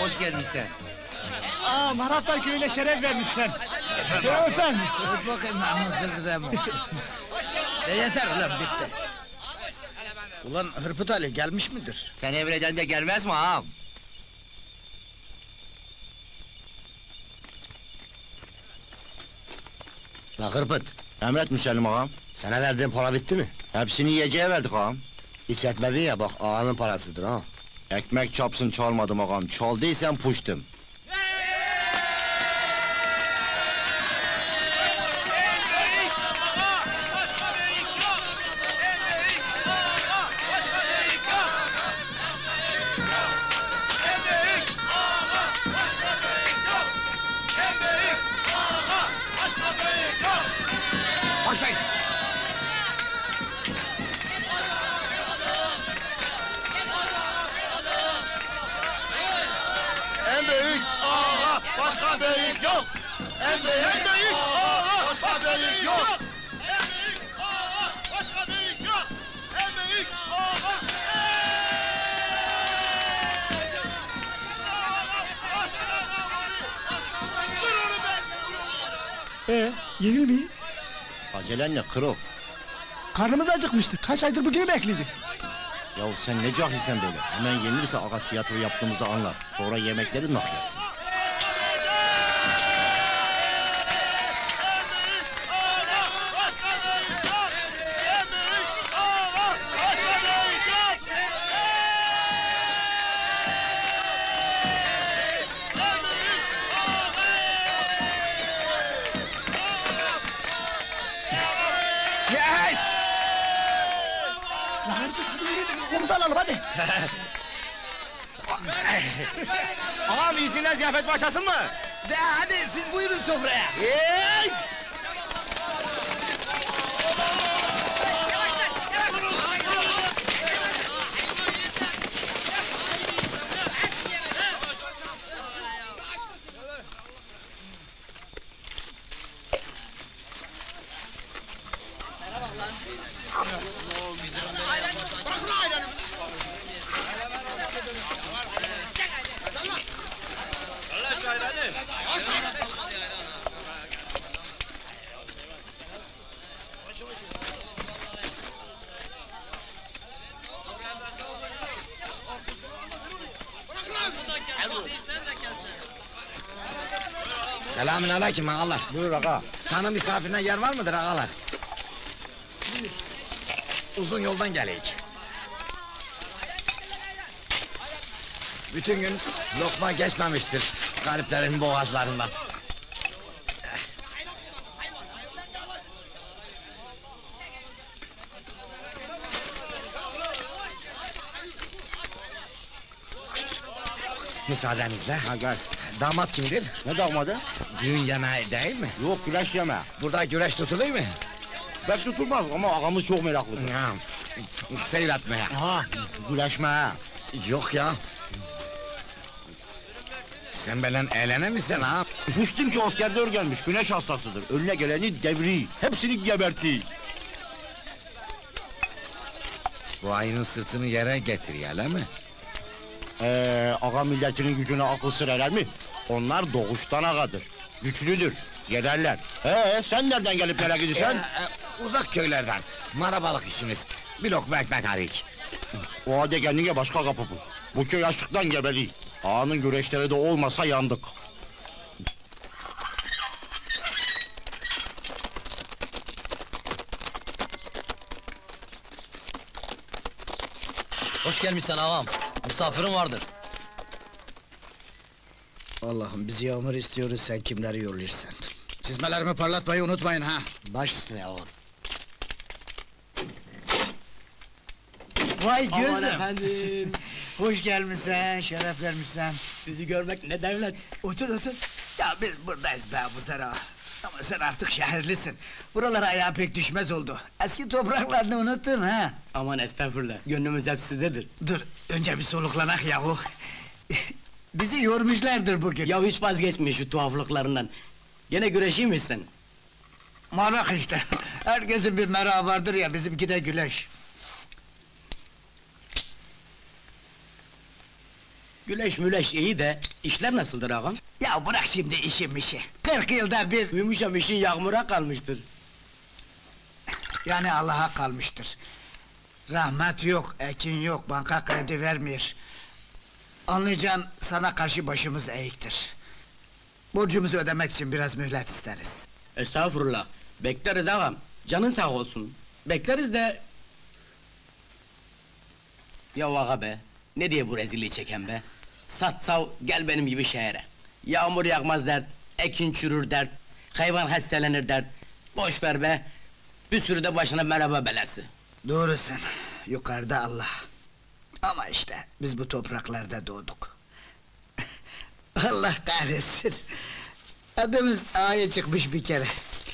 hoş gelmişsin. Maratlar köyüne şeref vermişsin. Öpen! Öp bakayım namussuz kızım. Yeter ulan, bitti. Ulan Hırpıt Ali gelmiş midir? Sen evreden de gelmez mi ağam? La Hırpıt, Emret Müsellim ağam. sana verdiğim para bitti mi? Hepsini yiyeceğe verdik ağam. Hiç etmedin ya, bak ağanın parasıdır ha. Ekmek çapsın çalmadım ağam, çaldıysan puştum. Başlayın! En büyük ağa, başka büyük yok! En büyük ağa, başka büyük yok! En büyük ağa, başka büyük yok! En büyük ağa! Yenilmeyi. Acelenle kro. Karnımız acıkmıştı. Kaç aydır bugünü bekledik. Yahu sen ne cahilsen böyle. Hemen yenilirse ağa tiyatro yaptığımızı anlar. Sonra yemekleri nahyasın. Geç! La Hırpıt hadi yürü, omuz alalım hadi. Ağam izninle ziyafet başlasın mı? De hadi siz buyurun sofraya! Hey! Selamünaleyküm ağalar. Buyur ağa. Tanrı misafirine yer var mıdır ağalar? Uzun yoldan geleyik. Bütün gün lokma geçmemiştir gariplerin boğazlarından. Müsaadenizle. Ha gel. Damat kimdir? Ne damadı? Düğün yemeği değil mi? Yok güreş yeme. Burada güreş tutuluyor mu? Pek tutulmaz ama ağamız çok meraklıdır. Ya, seyretmeye. Ha, güreşme ha. Yok ya. Sen benden eğlenemezsin ha? Puştum ki askerde örgenmiş, güneş hastasıdır. Önüne geleni devri, hepsini geberti. Bu ayının sırtını yere getiriyor, öyle mi? Ağa milletinin gücüne akıl sır erer mi? Onlar doğuştan ağadır. Güçlüdür, yenerler. Sen nereden gelip nereye gidiyorsun? Uzak köylerden, marabalık işimiz. Bir lokma ekmek harik. O halde kendine başka kapı bul. Bu köy açlıktan geberi. Ağanın güreşleri de olmasa yandık. Hoş gelmişsin ağam. Misafirin vardır. Allah'ım biz yağmur istiyoruz, sen kimleri yolluyorsun? Çizmelerimi parlatmayı unutmayın ha! Baş üstüne oğlum. Vay Aman gözüm! efendim, Hoş gelmişsin, şeref vermişsin. sizi görmek ne devlet. Otur otur. Ya biz buradayız be bu sera. Ama sen artık şehirlisin. Buralara ayağa pek düşmez oldu. Eski topraklarını unuttun ha? Aman estağfurullah, gönlümüz hep sizdedir. Dur, önce bir soluklanak yahu. Bizi yormuşlardır bugün. Ya hiç vazgeçmeyin şu tuhaflıklarından. Gene güreşeyim mi sen? Marak işte. Herkesin bir merağı vardır ya, bizimki de güleş. Güleş müleş iyi de işler nasıldır ağam? Ya bırak şimdi işim işi. 40 yılda bir, Duymuşam işin yağmura kalmıştır. yani Allah'a kalmıştır. Rahmet yok, ekin yok, banka kredi vermiyor. Anlayacağın, sana karşı başımız eğiktir. Borcumuzu ödemek için biraz mühlet isteriz. Estağfurullah. Bekleriz ağam. Canın sağ olsun. Bekleriz de... Ya ağa be, ne diye bu rezilliği çeken be? Sat sav, gel benim gibi şehre. Yağmur yağmaz dert, ekin çürür dert, hayvan hastalanır dert. Boş ver be, bir sürü de başına merhaba belası. Doğrusun, yukarıda Allah. Ama işte, biz bu topraklarda doğduk. Allah kahretsin! Adımız A'ya çıkmış bir kere.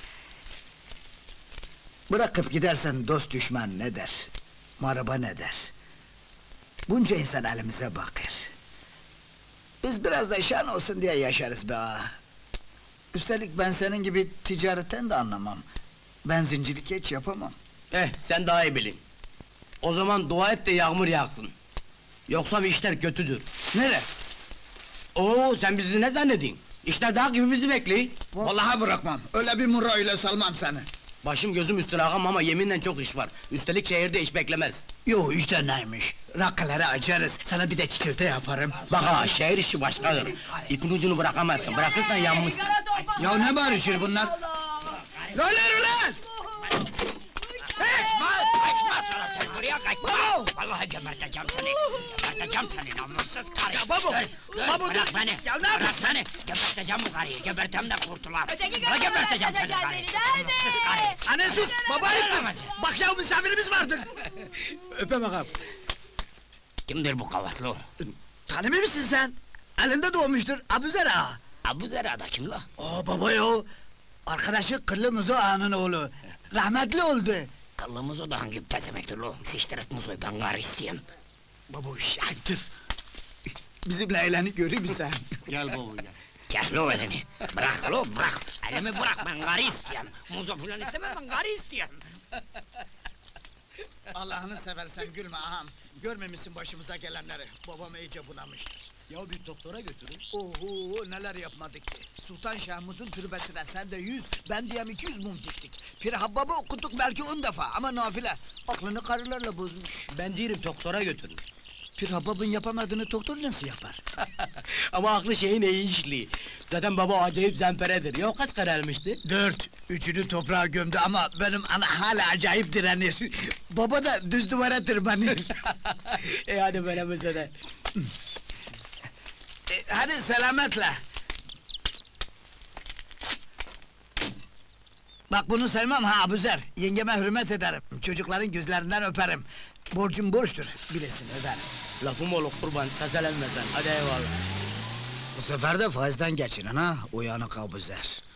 Bırakıp gidersen dost düşman ne der? Maraba ne der? Bunca insan elimize bakır. Biz biraz da şan olsun diye yaşarız be ağa. Üstelik ben senin gibi ticaretten de anlamam. Benzincilik hiç yapamam. Sen daha iyi bilin. O zaman dua et de yağmur yağsın. Yoksa bir işler kötüdür. Nere? Oo, sen bizi ne zannedin? İşler dağ gibi bizi bekliyor. Vallahi bırakmam, öyle bir murra ile salmam seni. Başım gözüm üstüne ağam ama yeminle çok iş var. Üstelik şehirde iş beklemez. Yo işte neymiş, rakıları açarız, sana bir de çikolata yaparım. Bak ha, şehir işi başkadır. İpin ucunu bırakamazsın, bırakırsan yanmışsın. Ya ne barışır bunlar? Lan ulan! Buraya kaçma! Babo! Vallahi geberteceğim seni! Geberteceğim seni namussuz karı! Ya babo! Babo Bırak dur! beni! Ya ne Bırak yapıyorsun? beni! Geberteceğim bu karıyı! Gebertem de kurtular! Öteki Bırak karı geberteceğim seni öldürecek karıyı! beni, nerede? Namussuz karı! Anne sus! Baba ayıptır! Yaramaz. Bak ya misafirimiz vardır! Öpem ağam. Kimdir bu kavaslı? Tanımıyor musun sen? Elinde doğmuştur, Abuzer ağa! Abu Zera'da kim la? Oo baba ya! Arkadaşı Kırlı Muzo ağanın oğlu! Rahmetli oldu! Kıllı Muzo da hangi pezemektir lo? Siktir et Muzo'yu, ben karı isteyeyim! Baba ayıptır! Bizimle eğlenip görür müsün? Gel baba gel. Kes lo elini! Bırak lo, bırak! Elimi bırak, ben karı isteyeyim! Muzo filan istemem, ben karı isteyeyim! Allah'ını seversen gülme ağam! Görmemişsin başımıza gelenleri! Babam iyice bunamıştır! Ya bir doktora götürün. Oho neler yapmadık ki! Sultan Şahmut'un türbesine sen de 100, ben diyem 200 mum diktik! Pir Habbab'ı okuttuk belki 10 defa ama nafile! Aklını karılarla bozmuş! Ben diyorum doktora götürün. Pir Habbab'ın yapamadığını doktor nasıl yapar? Ama aklı şeyin iyi işli. Zaten baba acayip zemperedir. Ya kaç kere elmişti? 4, üçünü toprağa gömdü ama benim ana hala acayip direnir! Baba da düz duvara tırmanır! Hadi böyle mesele. Hadi selametle! Bak bunu sevmem ha Abuzer, yengeme hürmet ederim, çocukların gözlerinden öperim. Borcum borçtur, bilesin öderim. Lafım olur kurban, tazelenme sen. Hadi eyvallah. Bu sefer de faizden geçinin ha, uyanık Abuzer.